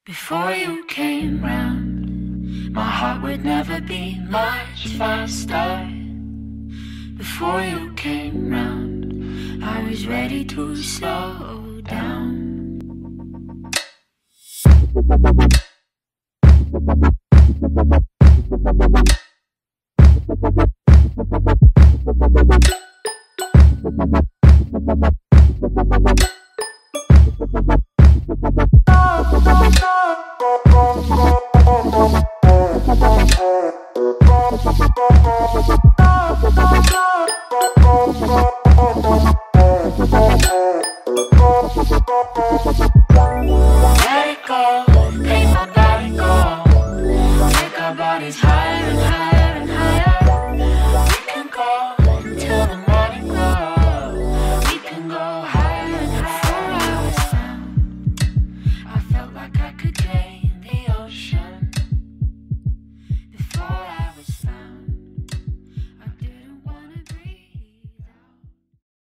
Before you came round, my heart would never beat much faster. Before you came round, I was ready to slow down.